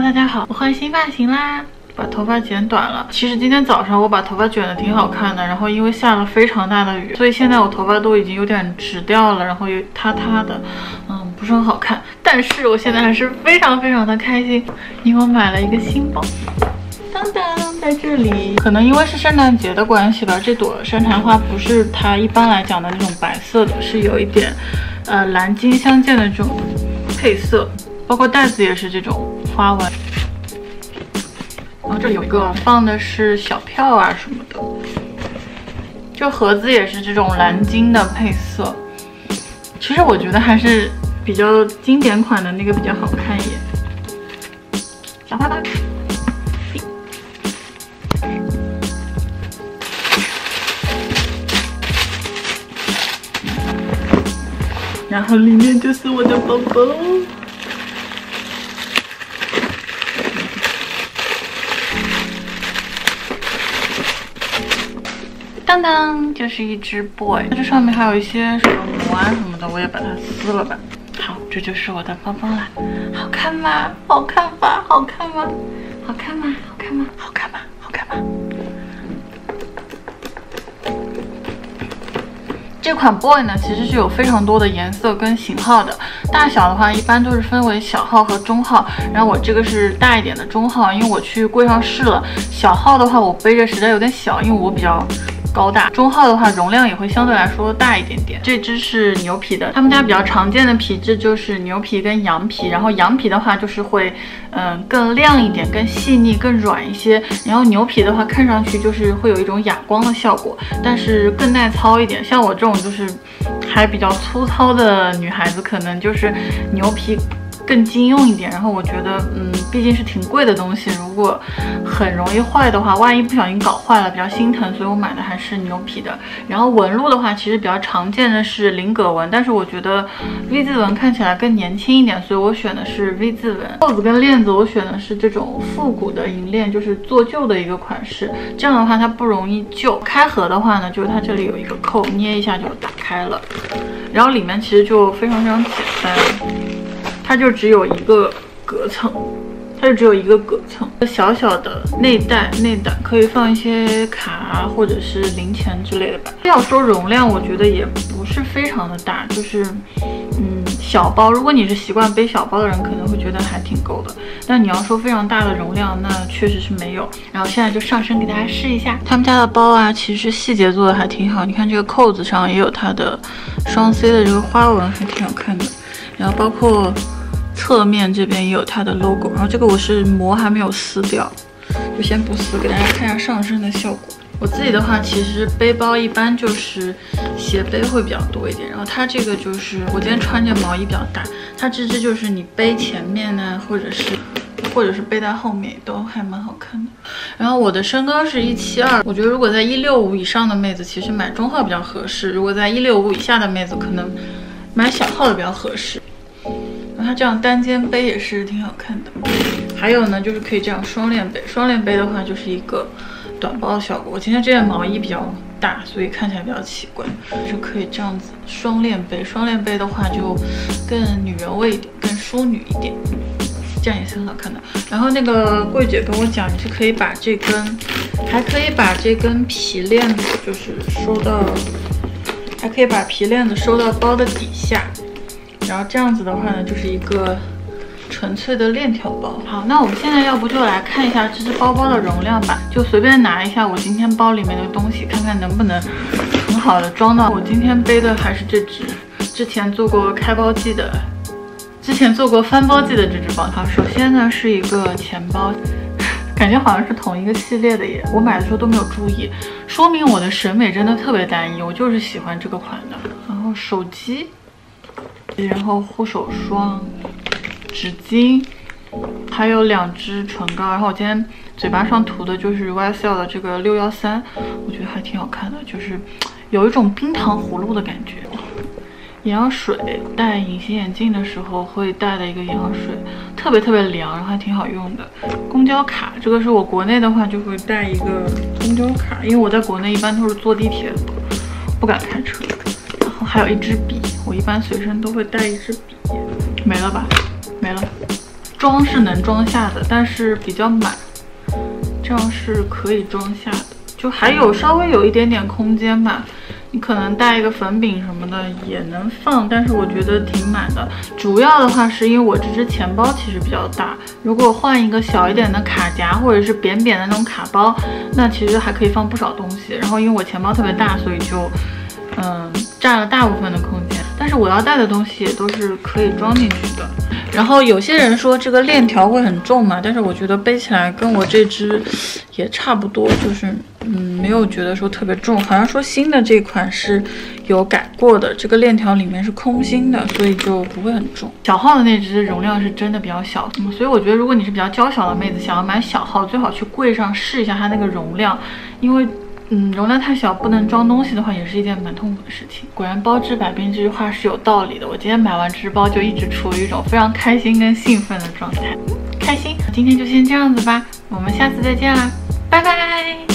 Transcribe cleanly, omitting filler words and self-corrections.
大家好，我换新发型啦，把头发剪短了。其实今天早上我把头发卷得挺好看的，然后因为下了非常大的雨，所以现在我头发都已经有点直掉了，然后又塌塌的，不是很好看。但是我现在还是非常的开心，因为我买了一个新包。当当，在这里，可能因为是圣诞节的关系吧，这朵山茶花不是它一般来讲的那种白色的，是有一点蓝金相间的这种配色，包括袋子也是这种花纹。然后这里有一个放的是小票啊什么的，这盒子也是这种蓝金的配色。其实我觉得还是比较经典款的那个比较好看一点。小花花。然后里面就是我的包包，当当，就是一只 boy， 这上面还有一些什么图案什么的，我也把它撕了吧。好，这就是我的包包啦，好看吗？好看吧？好看吗？好看吗？好看吗？好看吗？好看吗？这款 boy 呢，其实是有非常多的颜色跟型号的，大小的话一般都是分为小号和中号，然后我这个是大一点的中号，因为我去柜上试了，小号的话我背着实在有点小，因为我比较高大，中号的话容量也会相对来说大一点点。这只是牛皮的，他们家比较常见的皮质就是牛皮跟羊皮，然后羊皮的话就是会更亮一点，更细腻，更软一些，然后牛皮的话看上去就是会有一种哑光的效果，但是更耐操一点。像我这种就是还比较粗糙的女孩子，可能就是牛皮更经用一点，然后我觉得毕竟是挺贵的东西，如果很容易坏的话，万一不小心搞坏了比较心疼，所以我买的还是牛皮的。然后纹路的话其实比较常见的是菱格纹，但是我觉得 V 字纹看起来更年轻一点，所以我选的是 V 字纹。扣子跟链子我选的是这种复古的银链，就是做旧的一个款式，这样的话它不容易旧。开合的话呢，就是它这里有一个扣，捏一下就打开了，然后里面其实就非常简单，它就只有一个隔层，小小的内胆可以放一些卡或者是零钱之类的吧。要说容量，我觉得也不是非常的大，就是小包。如果你是习惯背小包的人，可能会觉得还挺够的。但你要说非常大的容量，那确实是没有。然后现在就上身给大家试一下，他们家的包啊，其实细节做的还挺好。你看这个扣子上也有它的双 C 的这个花纹，还挺好看的。然后包括侧面这边也有它的 logo， 然后这个我是膜还没有撕掉，就先不撕，给大家看一下上身的效果。我自己的话，其实背包一般就是斜背会比较多一点，然后它这个就是我今天穿着毛衣比较大，它这只就是你背前面呢，或者是背在后面都还蛮好看的。然后我的身高是172，我觉得如果在165以上的妹子，其实买中号比较合适；如果在165以下的妹子，可能买小号的比较合适。然后它这样单肩背也是挺好看的。还有呢，就是可以这样双链背，双链背的话就是一个短包的效果。我今天这件毛衣比较大，所以看起来比较奇怪，就可以这样子双链背。双链背的话就更女人味一点，更淑女一点，这样也是很好看的。然后那个柜姐跟我讲，你是可以把这根，还可以把这根皮链子就是收到，还可以把皮链子收到包的底下。然后这样子的话呢，就是一个纯粹的链条包。好，那我们现在要不就来看一下这只包包的容量吧，就随便拿一下我今天包里面的东西，看看能不能很好的装到。我今天背的还是这只，之前做过翻包季的这只包。好，首先呢是一个钱包，感觉好像是同一个系列的耶，我买的时候都没有注意，说明我的审美真的特别单一，我就是喜欢这个款的。然后手机，然后护手霜、纸巾，还有2支唇膏。然后我今天嘴巴上涂的就是 YSL 的这个613，我觉得还挺好看的，就是有一种冰糖葫芦的感觉。眼药水，戴隐形眼镜的时候会带的一个眼药水，特别凉，然后还挺好用的。公交卡，这个是我国内的话就会带一个公交卡，因为我在国内一般都是坐地铁的，不敢开车。然后还有一支笔，我一般随身都会带一支笔。没了吧？没了。 装是能装下的，但是比较满，这样是可以装下的，就还有稍微有一点点空间吧。你可能带一个粉饼什么的也能放，但是我觉得挺满的。主要的话是因为我这只钱包其实比较大，如果换一个小一点的卡夹或者是扁扁的那种卡包，那其实还可以放不少东西。然后因为我钱包特别大，所以就占了大部分的空间。但是我要带的东西也都是可以装进去的。然后有些人说这个链条会很重嘛，但是我觉得背起来跟我这只也差不多，就是没有觉得说特别重。好像说新的这款是有改过的，这个链条里面是空心的，所以就不会很重。小号的那只容量是真的比较小，所以我觉得如果你是比较娇小的妹子，想要买小号，最好去柜上试一下它那个容量，因为容量太小不能装东西的话，也是一件蛮痛苦的事情。果然包治百病这句话是有道理的。我今天买完这只包就一直处于一种非常开心跟兴奋的状态，开心。今天就先这样子吧，我们下次再见啦，拜拜。